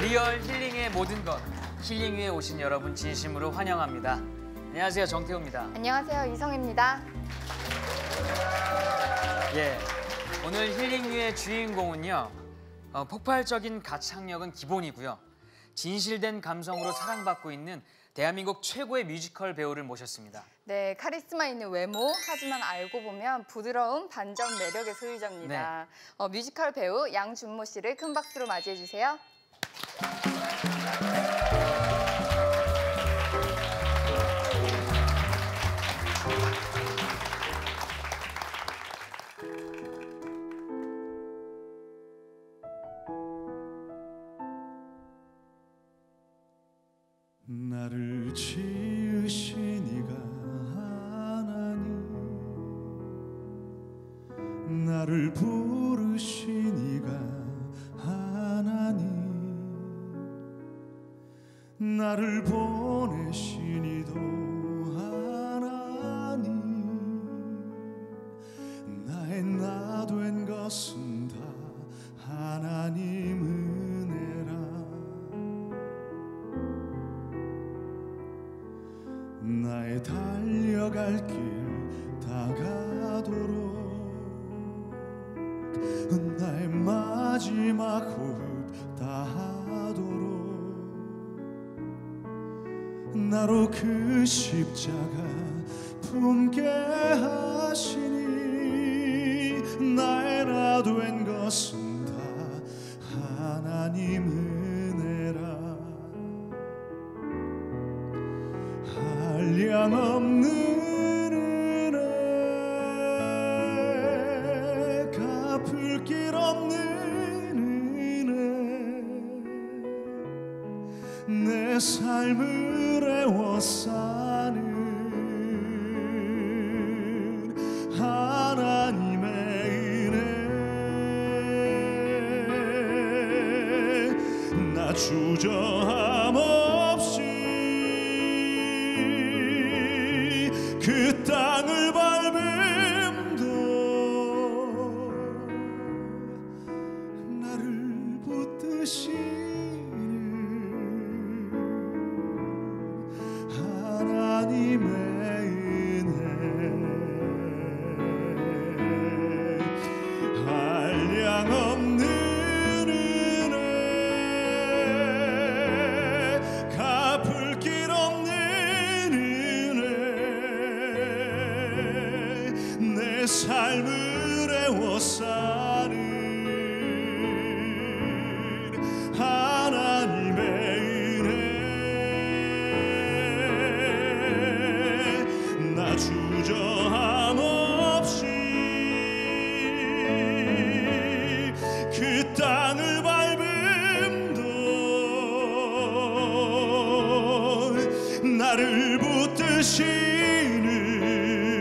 리얼 힐링의 모든 것, 힐링 위에 오신 여러분 진심으로 환영합니다. 안녕하세요, 정태우입니다. 안녕하세요, 이성입니다. 예, 오늘 힐링 위의 주인공은요, 폭발적인 가창력은 기본이고요. 진실된 감성으로 사랑받고 있는 대한민국 최고의 뮤지컬 배우를 모셨습니다. 네, 카리스마 있는 외모, 하지만 알고 보면 부드러운 반전 매력의 소유자입니다. 네. 뮤지컬 배우 양준모 씨를 큰 박수로 맞이해 주세요. 나를 지으신 이가 하나님, 나를 부르신 이가 하나님, 나를 보내신 이도 하나님, 나의 나 된 것은 다 하나님 은혜라. 나의 달려갈 길 다가도록, 나의 마지막 호흡 다하도록, 나로 그 십자가 품게 하시니, 나의 나 된 것은 다 하나님 은혜라. 한량없는 은혜, 갚을 길 없는 은혜, 내 삶을 애워싸는 하나님의 은혜. 나 주저함 없이 그 땅을 밟음도 나를 붙드시는 하나님의 은혜. 한량없는 은혜, 갚을 길 없는 내 삶을 애워싸는 하나님의 은혜. 나 주저함 없이 그 땅을 밟음도 나를 붙드시는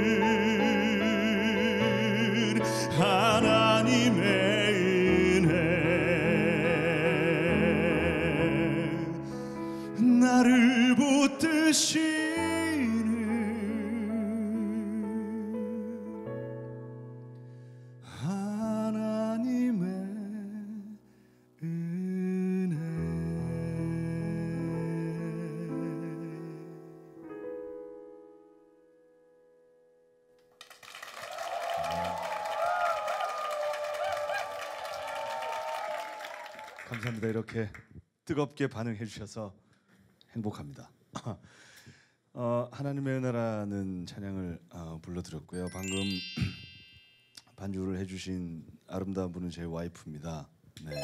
하나님의 은혜. 나를 붙드시는 하나님의 은혜. 감사합니다. 이렇게 뜨겁게 반응해 주셔서 행복합니다. 하나님의 은혜라는 찬양을 불러드렸고요. 방금 반주를 해주신 아름다운 분은 제 와이프입니다. 네.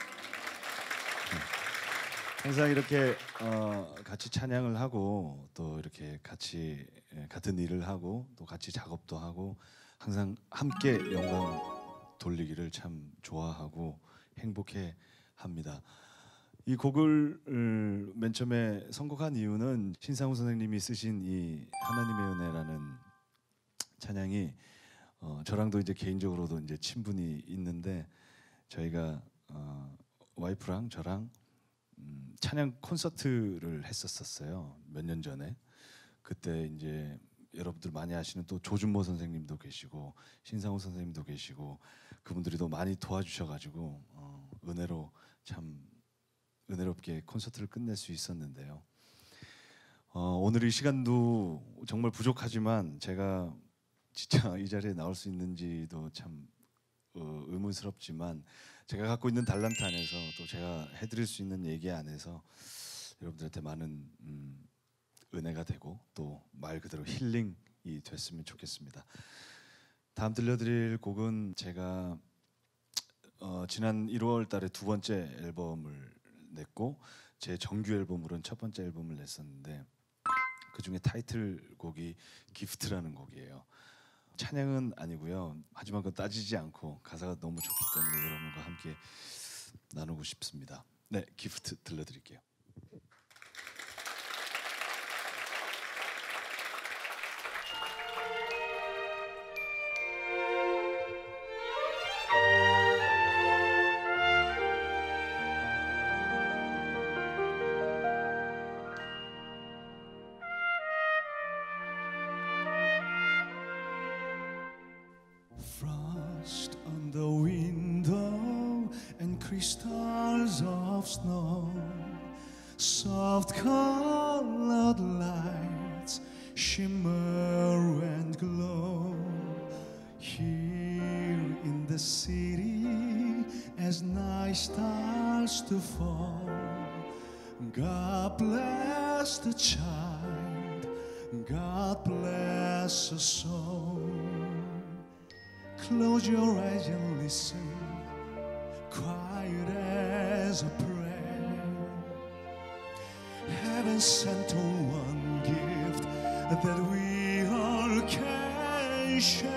항상 이렇게 같이 찬양을 하고 또 이렇게 같이 같은 일을 하고 또 같이 작업도 하고 항상 함께 영광 돌리기를 참 좋아하고 행복해 합니다. 이 곡을 맨 처음에 선곡한 이유는 신상우 선생님이 쓰신 이 하나님의 은혜라는 찬양이 저랑도 이제 개인적으로도 이제 친분이 있는데 저희가 와이프랑 저랑 찬양 콘서트를 했었어요. 몇 년 전에. 그때 이제 여러분들 많이 아시는 또 조준모 선생님도 계시고 신상우 선생님도 계시고 그분들이 또 많이 도와주셔가지고 은혜로 참 은혜롭게 콘서트를 끝낼 수 있었는데요. 오늘 이 시간도 정말 부족하지만 제가 진짜 이 자리에 나올 수 있는지도 참 의문스럽지만 제가 갖고 있는 달란트 안에서 또 제가 해드릴 수 있는 얘기 안에서 여러분들한테 많은 은혜가 되고 또 말 그대로 힐링이 됐으면 좋겠습니다. 다음 들려드릴 곡은 제가 지난 1월 달에 두 번째 앨범을 냈고 제 정규 앨범으로는 첫 번째 앨범을 냈었는데 그 중에 타이틀곡이 기프트라는 곡이에요. 찬양은 아니고요. 하지만 그건 따지지 않고 가사가 너무 좋기 때문에 여러분과 함께 나누고 싶습니다. 네, 기프트 들려드릴게요. Frost on the window and crystals of snow, soft colored lights shimmer and glow. Here in the city as night starts to fall, God bless the child, God bless the soul. Close your eyes and listen, quiet as a prayer. Heaven sent one gift that we all can share.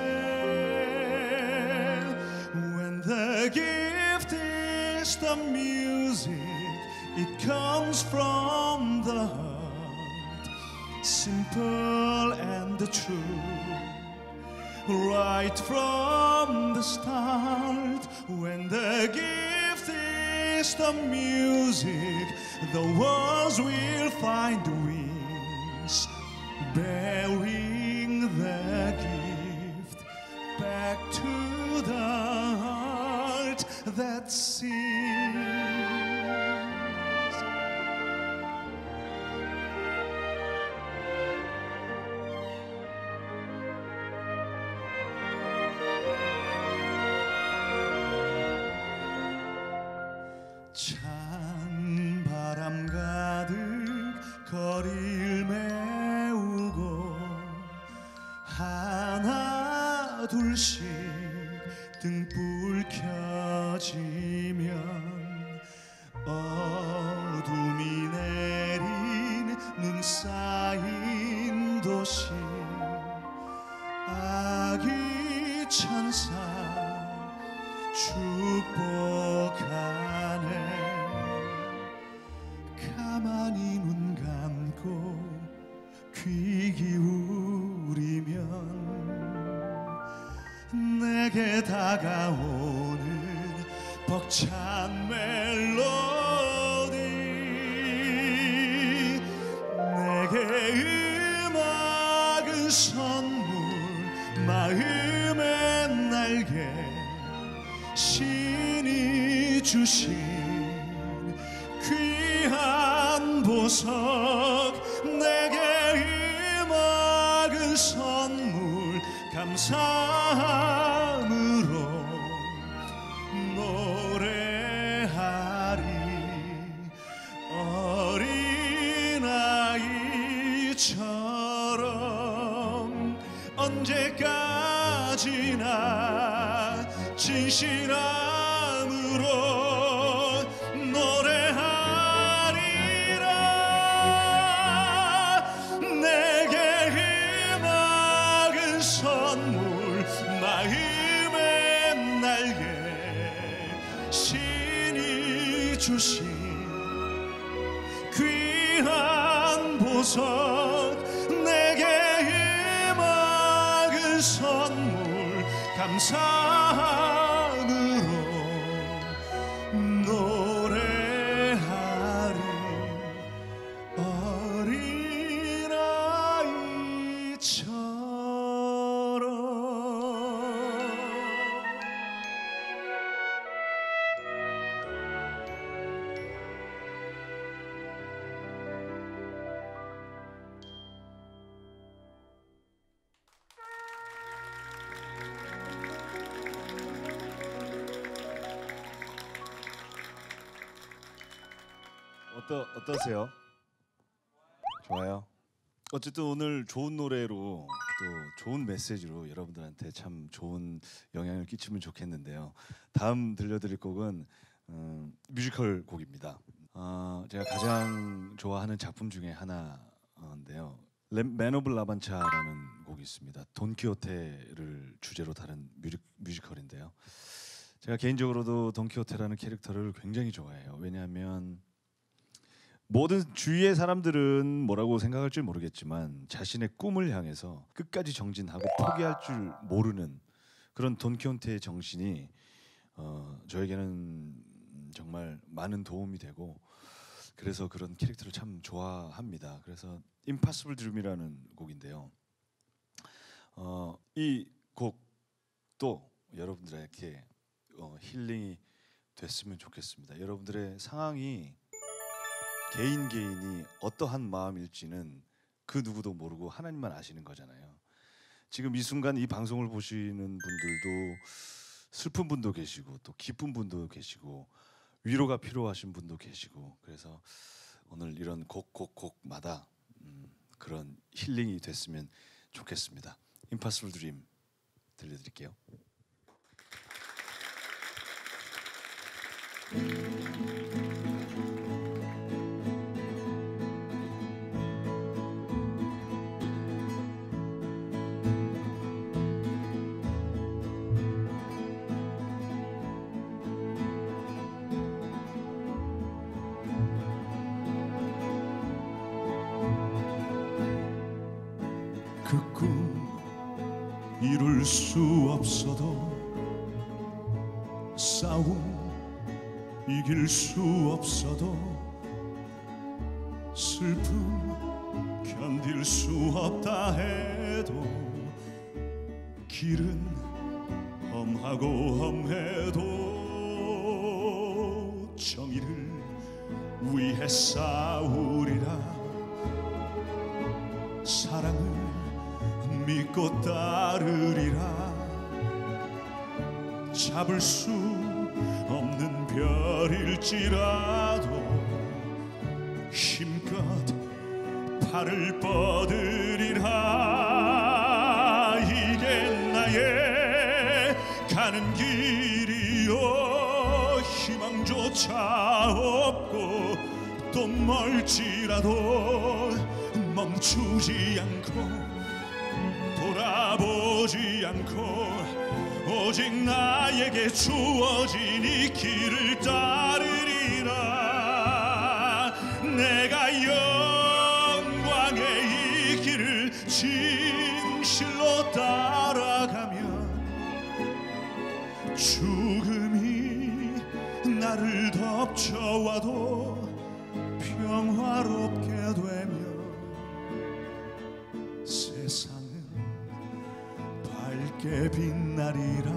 When the gift is the music, it comes from the heart, simple and true. Right from the start, when the gift is the music, the words will find wings, bearing the gift back to the heart that sings. 찬 바람 가득 거리를 메우고 하나 둘씩 등불 켜지면 어둠이 내린 눈 쌓인 도시 아기 천사 축복하네. 가만히 눈 감고 귀 기울이면 내게 다가오는 벅찬 멜로디, 내게 음악은 선물, 마음의 날개, 신이 주신 귀한 보석. 내게 음악은 선물, 감사함으로 노래하리. 어린아이처럼 언제까지나 진실함으로 노래하리라. 내게 음악은 선물, 마음의 날개, 신이 주신 귀한 보석. 내게 음악은 선물, 감사함으로 노래하리. 어린아이처럼. 어떠세요? 좋아요. 어쨌든 오늘 좋은 노래로 또 좋은 메시지로 여러분들한테 참 좋은 영향을 끼치면 좋겠는데요. 다음 들려드릴 곡은 뮤지컬 곡입니다. 제가 가장 좋아하는 작품 중에 하나인데요. 맨 오브 라반차라는 곡이 있습니다. 돈키호테를 주제로 다룬 뮤지컬인데요. 제가 개인적으로도 돈키호테라는 캐릭터를 굉장히 좋아해요. 왜냐하면 모든 주위의 사람들은 뭐라고 생각할지 모르겠지만 자신의 꿈을 향해서 끝까지 정진하고 포기할 줄 모르는 그런 돈키호테의 정신이 저에게는 정말 많은 도움이 되고 그래서 그런 캐릭터를 참 좋아합니다. 그래서 임파서블 드림이라는 곡인데요. 이 곡도 여러분들에게 힐링이 됐으면 좋겠습니다. 여러분들의 상황이 개인이 어떠한 마음일지는 그 누구도 모르고 하나님만 아시는 거잖아요. 지금 이 순간 이 방송을 보시는 분들도 슬픈 분도 계시고 또 기쁜 분도 계시고 위로가 필요하신 분도 계시고 그래서 오늘 이런 곡마다 그런 힐링이 됐으면 좋겠습니다. 임파서블 드림 들려드릴게요. 그 꿈 이룰 수 없어도 싸움 이길 수 없어도 슬픔 견딜 수 없다 해도 길은 험하고 험해도 정의를 위해 싸우리라 사랑을 믿고 따르리라 잡을 수 없는 별일지라도 힘껏 팔을 뻗으리라 이게 나의 가는 길이요 희망조차 없고 또 멀지라도 멈추지 않고 돌아보지 않고 오직 나에게 주어진 이 길을 따르리라 내가 영광의 이 길을 진실로 따라가면 죽음이 나를 덮쳐와도 평화롭게 되며 세상은 밝게 빛나리라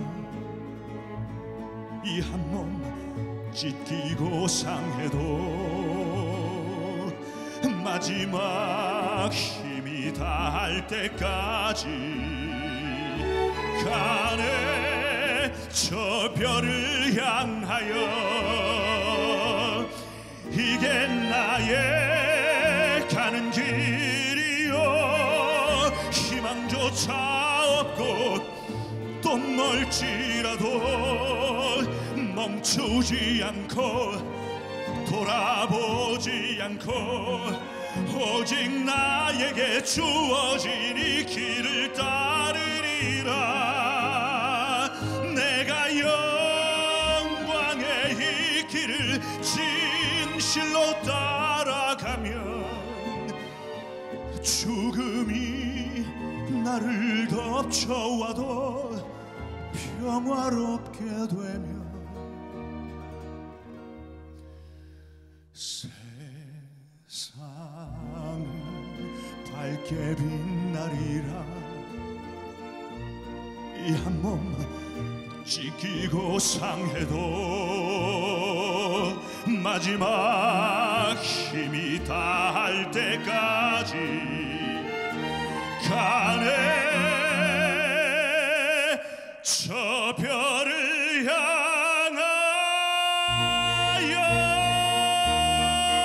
이 한 몸 찢기고 상해도 마지막 힘이 닿을 때까지 가네 저 별을 향하여 이게 나의 가는 길이요 희망조차 없고 또 멀지라도 멈추지 않고 돌아보지 않고 오직 나에게 주어진 이 길을 따르리라 내가 영광의 이 길을 진실로 따라가면 죽음이 나를 덮쳐와도 평화롭게 되며 세상은 밝게 빛나리라 이 한 몸 찢기고 상해도 마지막 힘이 닿을 때까지 가네 저 별을 향하여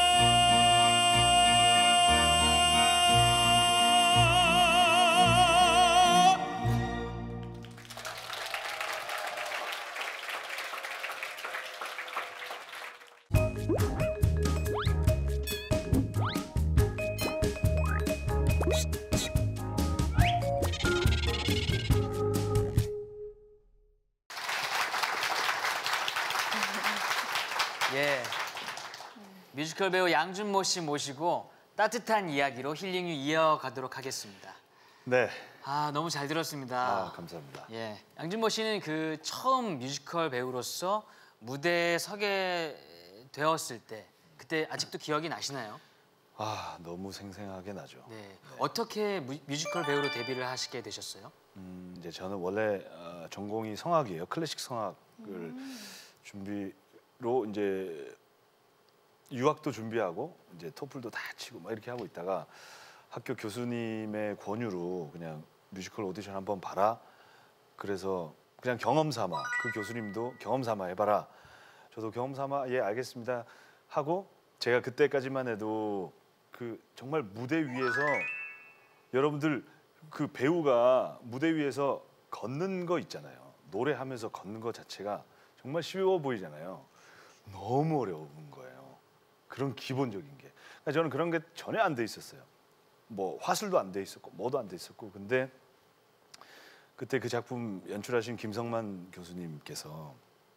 예. 뮤지컬 배우 양준모 씨 모시고 따뜻한 이야기로 힐링을 이어가도록 하겠습니다. 네. 아, 너무 잘 들었습니다. 아, 감사합니다. 예. 양준모 씨는 그 처음 뮤지컬 배우로서 무대에 서게 되었을 때 그때 아직도 기억이 나시나요? 아, 너무 생생하게 나죠. 네. 어떻게 뮤지컬 배우로 데뷔를 하시게 되셨어요? 이제 저는 원래 전공이 성악이에요. 클래식 성악을 준비로 이제 유학도 준비하고 이제 토플도 다 치고 막 이렇게 하고 있다가 학교 교수님의 권유로 그냥 뮤지컬 오디션 한번 봐라. 그래서 그냥 경험 삼아 그 교수님도 경험 삼아 해봐라. 저도 경험 삼아 예 알겠습니다 하고 제가 그때까지만 해도 그 정말 무대 위에서 여러분들 그 배우가 무대 위에서 걷는 거 있잖아요. 노래하면서 걷는 거 자체가 정말 쉬워 보이잖아요. 너무 어려운 거예요. 그런 기본적인 게. 그러니까 저는 그런 게 전혀 안 돼 있었어요. 뭐 화술도 안 돼 있었고 뭐도 안 돼 있었고 근데 그때 그 작품 연출하신 김성만 교수님께서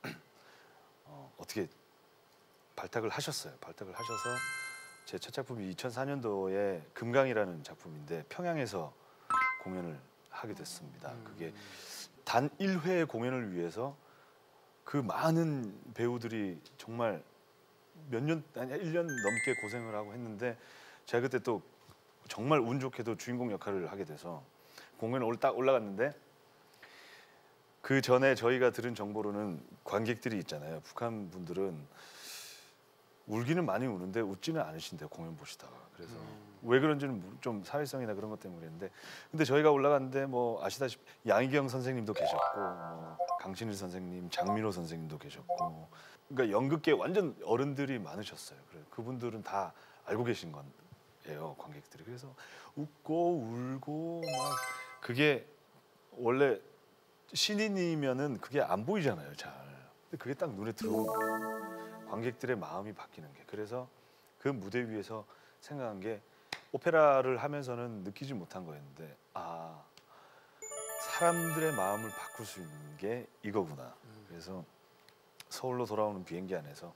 어떻게 발탁을 하셨어요. 발탁을 하셔서 제 첫 작품이 2004년도에 금강이라는 작품인데 평양에서 공연을 하게 됐습니다. 그게 단 1회 공연을 위해서 그 많은 배우들이 정말 몇 년, 아니 1년 넘게 고생을 하고 했는데 제가 그때 또 정말 운 좋게도 주인공 역할을 하게 돼서 공연에 딱 올라갔는데 그 전에 저희가 들은 정보로는 관객들이 있잖아요. 북한 분들은 울기는 많이 우는데 웃지는 않으신대요. 공연 보시다가. 그래서 왜 그런지는 좀 사회성이나 그런 것 때문에 그랬는데 근데 저희가 올라갔는데 뭐 아시다시피 양희경 선생님도 계셨고 강신일 선생님, 장민호 선생님도 계셨고 그러니까 연극계 완전 어른들이 많으셨어요. 그래 그분들은 다 알고 계신 거예요. 관객들이. 그래서 웃고 울고 막 그게 원래 신인이면은 그게 안 보이잖아요. 잘. 근데 그게 딱 눈에 들어오고 관객들의 마음이 바뀌는 게 그래서 그 무대 위에서 생각한 게 오페라를 하면서는 느끼지 못한 거였는데 아 사람들의 마음을 바꿀 수 있는 게 이거구나. 그래서 서울로 돌아오는 비행기 안에서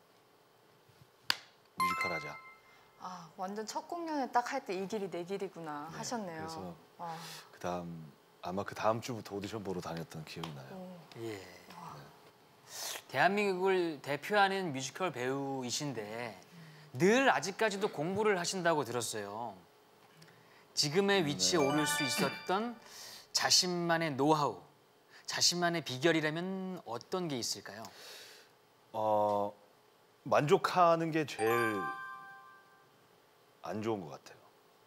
뮤지컬 하자. 아, 완전 첫 공연에 딱 할 때 이 길이 내 길이구나 네, 하셨네요. 그래서 와. 그다음 아마 그 다음 주부터 오디션 보러 다녔던 기억이 나요. 예. 대한민국을 대표하는 뮤지컬 배우이신데 늘 아직까지도 공부를 하신다고 들었어요. 지금의 위치에 오를 수 있었던 자신만의 노하우, 자신만의 비결이라면 어떤 게 있을까요? 만족하는 게 제일 안 좋은 것 같아요.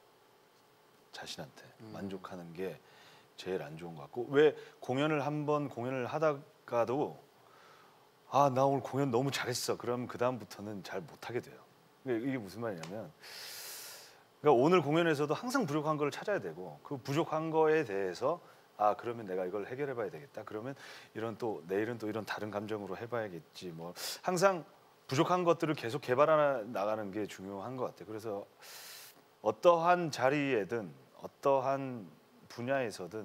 자신한테 만족하는 게 제일 안 좋은 것 같고 왜 공연을 한번 공연을 하다가도 아, 나 오늘 공연 너무 잘했어. 그럼 그 다음부터는 잘 못하게 돼요. 이게 무슨 말이냐면 그러니까 오늘 공연에서도 항상 부족한 걸 찾아야 되고 그 부족한 거에 대해서 아 그러면 내가 이걸 해결해 봐야 되겠다. 그러면 이런 또 내일은 또 이런 다른 감정으로 해봐야겠지. 뭐 항상 부족한 것들을 계속 개발해 나가는 게 중요한 것 같아요. 그래서 어떠한 자리에든 어떠한 분야에서든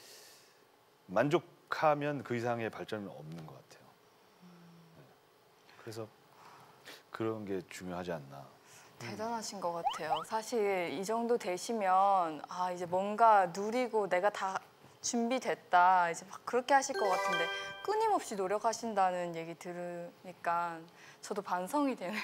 만족하면 그 이상의 발전은 없는 것 같아요. 그래서 그런 게 중요하지 않나. 대단하신 것 같아요. 사실 이 정도 되시면 아 이제 뭔가 누리고 내가 다 준비됐다 이제 막 그렇게 하실 것 같은데 끊임없이 노력하신다는 얘기 들으니까 저도 반성이 되네요.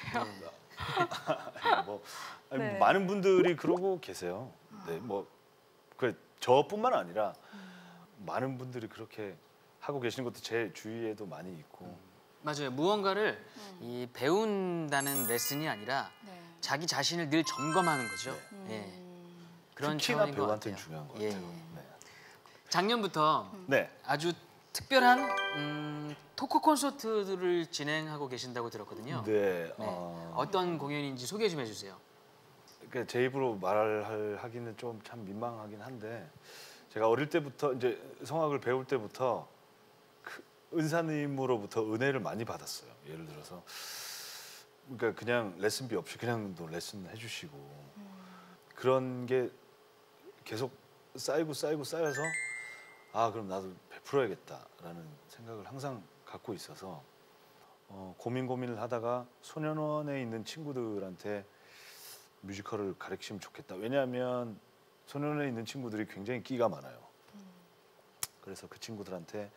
아니, 네. 많은 분들이 그러고 계세요. 네, 뭐 그 저뿐만 아니라 많은 분들이 그렇게 하고 계시는 것도 제 주위에도 많이 있고. 맞아요. 무언가를 이 배운다는 레슨이 아니라 네. 자기 자신을 늘 점검하는 거죠. 예. 그런 특히나 차원인 것 배우한테는 같아요. 중요한 것 예. 같아요. 네. 작년부터 네. 아주 특별한 토크 콘서트를 진행하고 계신다고 들었거든요. 네. 어떤 공연인지 소개 좀 해주세요. 그러니까 제 입으로 말하기는 좀 참 민망하긴 한데 제가 어릴 때부터 이제 성악을 배울 때부터 그 은사님으로부터 은혜를 많이 받았어요. 예를 들어서 그러니까 그냥 레슨비 없이 그냥 또 레슨 해주시고 그런 게 계속 쌓여서 아 그럼 나도 베풀어야겠다라는 생각을 항상 갖고 있어서 고민을 하다가 소년원에 있는 친구들한테 뮤지컬을 가르치면 좋겠다. 왜냐하면 소년원에 있는 친구들이 굉장히 끼가 많아요. 그래서 그 친구들한테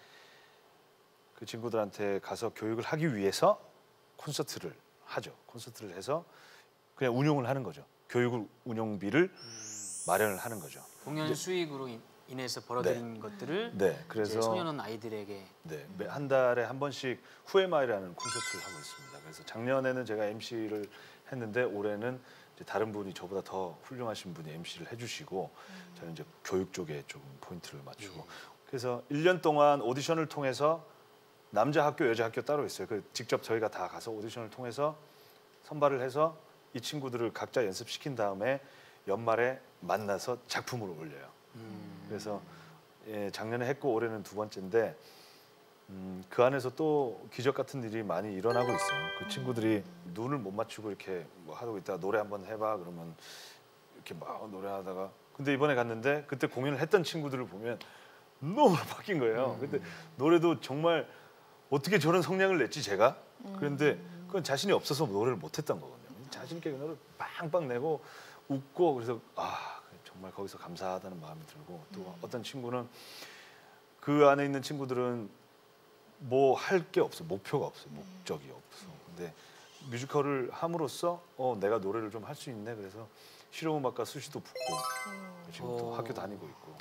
가서 교육을 하기 위해서 콘서트를 하죠. 콘서트를 해서 그냥 운영을 하는 거죠. 교육 운영비를 마련을 하는 거죠. 공연 수익으로 인해서 벌어들인 것들을 네, 그래서 이제 소년원 아이들에게 한 달에 한 번씩 후에마이라는 콘서트를 하고 있습니다. 그래서 작년에는 제가 MC를 했는데 올해는 이제 다른 분이 저보다 더 훌륭하신 분이 MC를 해주시고 저는 이제 교육 쪽에 좀 포인트를 맞추고 그래서 1년 동안 오디션을 통해서 남자 학교, 여자 학교 따로 있어요. 그 직접 저희가 다 가서 오디션을 통해서 선발을 해서 이 친구들을 각자 연습시킨 다음에 연말에 만나서 작품을 올려요. 그래서 작년에 했고 올해는 2번째인데 그 안에서 또 기적 같은 일이 많이 일어나고 있어요. 그 친구들이 눈을 못 맞추고 이렇게 뭐 하고 있다가 노래 한번 해봐 그러면 이렇게 막 노래하다가 근데 이번에 갔는데 그때 공연을 했던 친구들을 보면 너무 바뀐 거예요. 근데 노래도 정말 어떻게 저런 성량을 냈지 제가? 그런데 그건 자신이 없어서 노래를 못했던 거거든요. 자신 있게 노래를 빵빵 내고 웃고 그래서 정말 거기서 감사하다는 마음이 들고 또 어떤 친구는 그 안에 있는 친구들은 뭐 할 게 없어, 목표가 없어, 목적이 없어. 근데 뮤지컬을 함으로써 내가 노래를 좀 할 수 있네. 그래서 실용음악과 수시도 붙고 지금 또 학교 다니고 있고.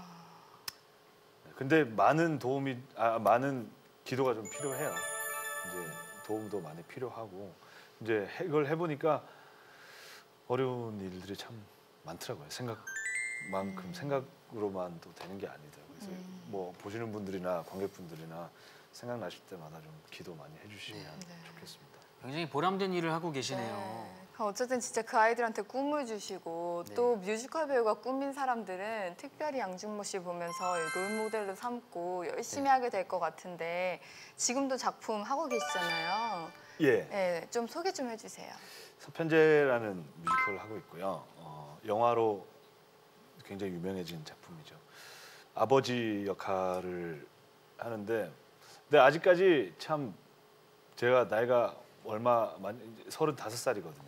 근데 많은 기도가 좀 필요해요. 이제 도움도 많이 필요하고 이제 이걸 해보니까 어려운 일들이 참 많더라고요. 생각으로만도 되는 게 아니더라고요. 그래서 뭐 보시는 분들이나 관객분들이나 생각나실 때마다 좀 기도 많이 해주시면 좋겠습니다. 굉장히 보람된 일을 하고 계시네요. 네. 어쨌든 진짜 그 아이들한테 꿈을 주시고 또 뮤지컬 배우가 꿈인 사람들은 특별히 양준모 씨 보면서 롤모델로 삼고 열심히 하게 될 것 같은데 지금도 작품 하고 계시잖아요. 네, 좀 소개 좀 해주세요. 서편제라는 뮤지컬을 하고 있고요. 영화로 굉장히 유명해진 작품이죠. 아버지 역할을 하는데 근데 아직까지 참 제가 나이가 얼마 35살이거든요.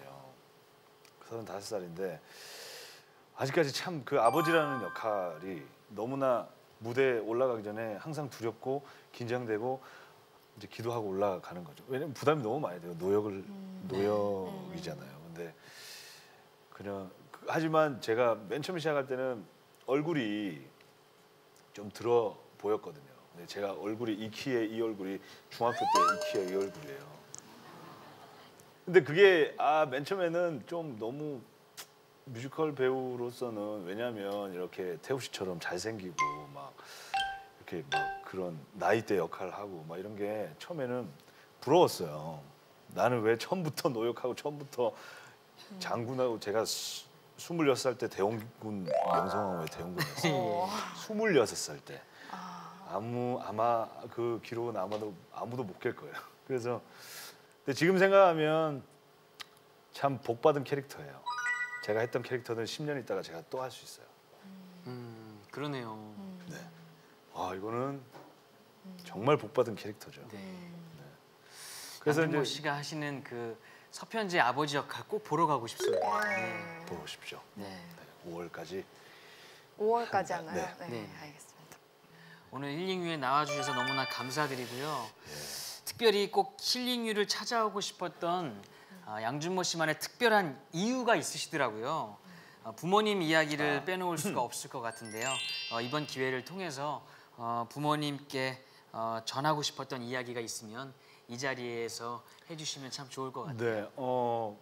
35살인데 아직까지 참 그 아버지라는 역할이 너무나 무대에 올라가기 전에 항상 두렵고 긴장되고 이제 기도하고 올라가는 거죠. 왜냐면 부담이 너무 많이 돼요. 노역이잖아요. 근데 그냥 하지만 제가 맨 처음 시작할 때는 얼굴이 좀 들어 보였거든요. 근데 제가 얼굴이 이 키에 이 얼굴이 중학교 때 이 키에 이 얼굴이에요. 근데 그게 맨 처음에는 좀 너무 뮤지컬 배우로서는 왜냐하면 이렇게 태우 씨처럼 잘생기고 막 이렇게 막 그런 나이대 역할을 하고 막 이런 게 처음에는 부러웠어요. 나는 왜 처음부터 노역하고 처음부터 장군하고 제가 26살 때 대원군 명성황후의 대원군이었어요. 26살 때. 아마 그 기록은 아무도 못 깰 거예요. 그래서 근데 지금 생각하면 참 복받은 캐릭터예요. 제가 했던 캐릭터는 10년 있다가 제가 또 할 수 있어요. 그러네요. 네. 이거는 정말 복받은 캐릭터죠. 그래서 양준모 씨가 하시는 그 서편제 아버지 역할 꼭 보러 가고 싶습니다. 보러 오십시오. 네. 5월까지. 5월까지 하나요? 네. 네, 알겠습니다. 오늘 힐링유에 나와주셔서 너무나 감사드리고요. 특별히 꼭 힐링유를 찾아오고 싶었던 양준모 씨만의 특별한 이유가 있으시더라고요. 부모님 이야기를 빼놓을 수가 없을 것 같은데요. 이번 기회를 통해서 부모님께 전하고 싶었던 이야기가 있으면 이 자리에서 해주시면 참 좋을 것 같아요. 네,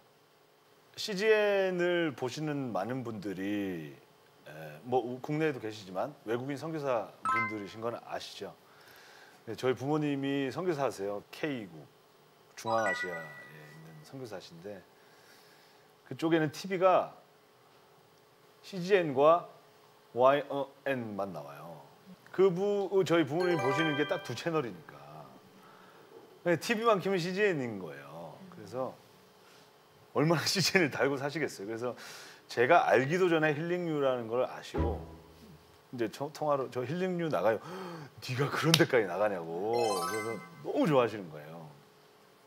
CGN을 보시는 많은 분들이 뭐 국내에도 계시지만 외국인 선교사 분들이신 건 아시죠? 네, 저희 부모님이 선교사세요. K국 중앙아시아에 있는 선교사신데 그쪽에는 TV가 CGN과 YN만 나와요. 저희 부모님이 보시는 게 딱 2채널이니까 TV만 키면 CGN인 거예요. 그래서 얼마나 CGN을 달고 사시겠어요. 그래서 제가 알기도 전에 힐링유라는 걸 아시고 이제 통화로 저 힐링유 나가요. 네가 그런 데까지 나가냐고. 그래서 너무 좋아하시는 거예요.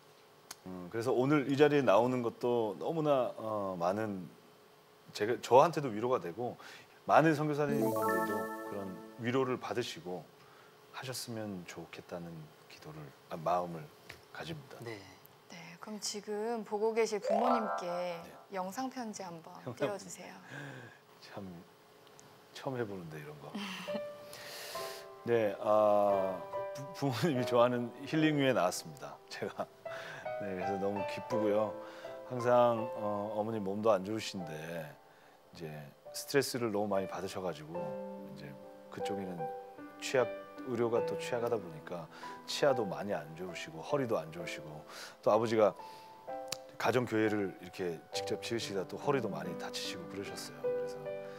그래서 오늘 이 자리에 나오는 것도 너무나 많은 저한테도 위로가 되고 많은 선교사님분들도 그런 위로를 받으시고 하셨으면 좋겠다는 마음을 가집니다. 네. 네, 그럼 지금 보고 계실 부모님께 영상 편지 한번 띄워주세요. 참 처음 해보는데 이런 거. 네, 부모님이 좋아하는 힐링유에 나왔습니다. 제가. 네, 그래서 너무 기쁘고요. 항상 어머니 몸도 안 좋으신데 이제 스트레스를 너무 많이 받으셔가지고 이제 그쪽에는 의료가 또 취약하다 보니까 치아도 많이 안 좋으시고 허리도 안 좋으시고 또 아버지가 가정 교회를 이렇게 직접 지으시다 또 허리도 많이 다치시고 그러셨어요. 그래서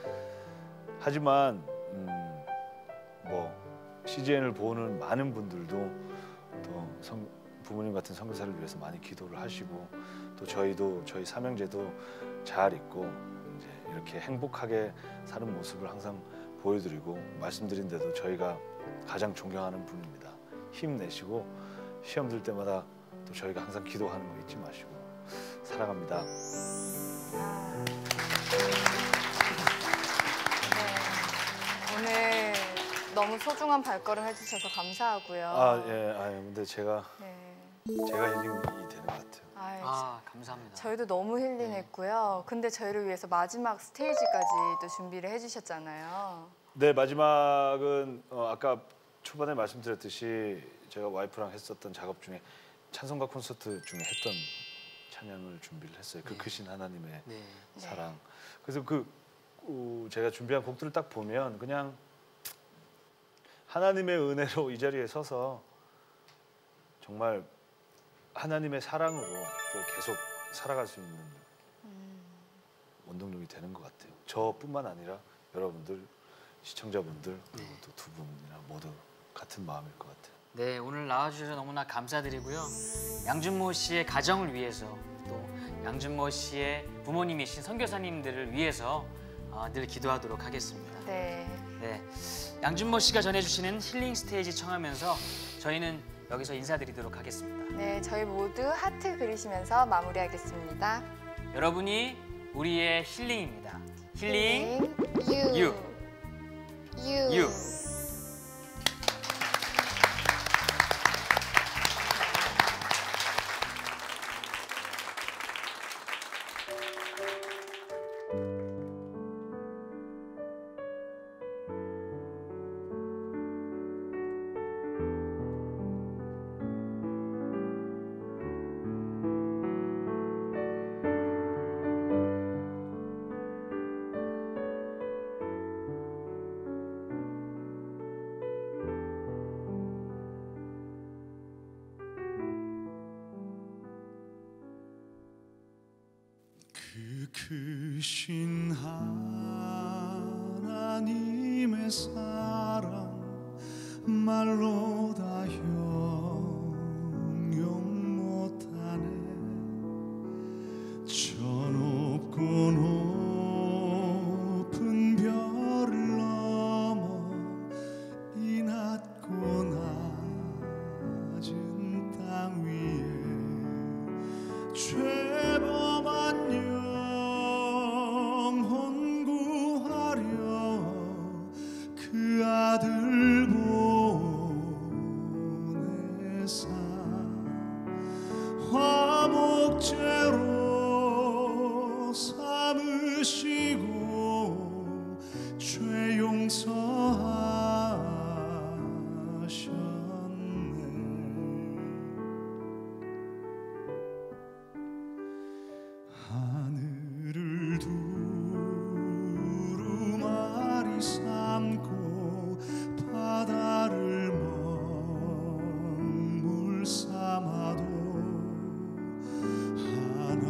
하지만 뭐 CGN을 보는 많은 분들도 또 부모님 같은 선교사를 위해서 많이 기도를 하시고 또 저희 삼형제도 잘 있고 이제 이렇게 행복하게 사는 모습을 항상 보여드리고 말씀드린데도 저희가 가장 존경하는 분입니다. 힘내시고 시험 들 때마다 또 저희가 항상 기도하는 거 잊지 마시고 사랑합니다. 네, 오늘 너무 소중한 발걸음 해주셔서 감사하고요. 근데 제가 힐링이 되는 것 같아요. 감사합니다. 저희도 너무 힐링했고요. 근데 저희를 위해서 마지막 스테이지까지 또 준비를 해주셨잖아요. 네, 마지막은 아까 초반에 말씀드렸듯이 제가 와이프랑 했었던 작업 중에 찬송가 콘서트 중에 했던 찬양을 준비를 했어요. 그 크신 하나님의 사랑. 그래서 제가 준비한 곡들을 딱 보면 그냥 하나님의 은혜로 이 자리에 서서 정말 하나님의 사랑으로 또 계속 살아갈 수 있는 원동력이 되는 것 같아요. 저뿐만 아니라 여러분들, 시청자분들 그리고 또 두 분이나 모두 같은 마음일 것 같아요. 네, 오늘 나와주셔서 너무나 감사드리고요. 양준모 씨의 가정을 위해서 또 양준모 씨의 부모님이신 선교사님들을 위해서 늘 기도하도록 하겠습니다. 네. 양준모 씨가 전해주시는 힐링 스테이지 청하면서 저희는 여기서 인사드리도록 하겠습니다. 네, 저희 모두 하트 그리시면서 마무리하겠습니다. 여러분이 우리의 힐링입니다. 힐링 유. 크신 하나님의 사랑 말로 다 형용 못하네. 저 높고 높은 별을 넘어 이 낮고 낮은 땅 위에 죄범한 영혼 구하려 그 아들 보내사 화목제로 삼으시고 죄 용서하셨네. 하늘을 두루마리 삼고 바다를 먹물 삼아도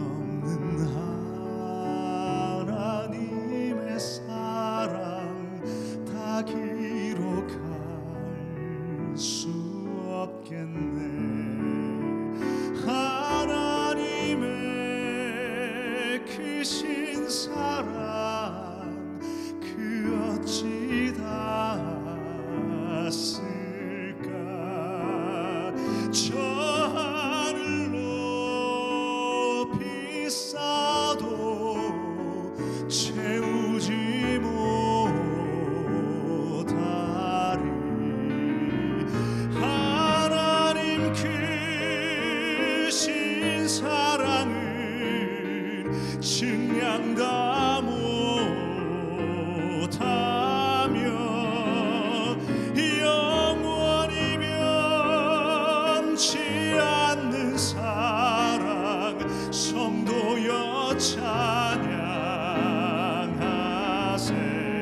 찬양하세.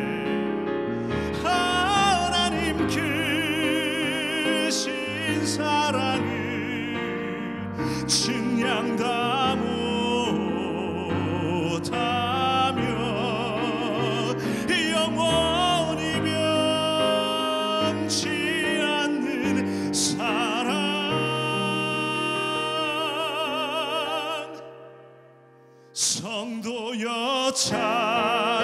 하나님 크신 사랑을 증량 다 못하며 영원히 변치 않는 사랑. 성도여 찬양하세.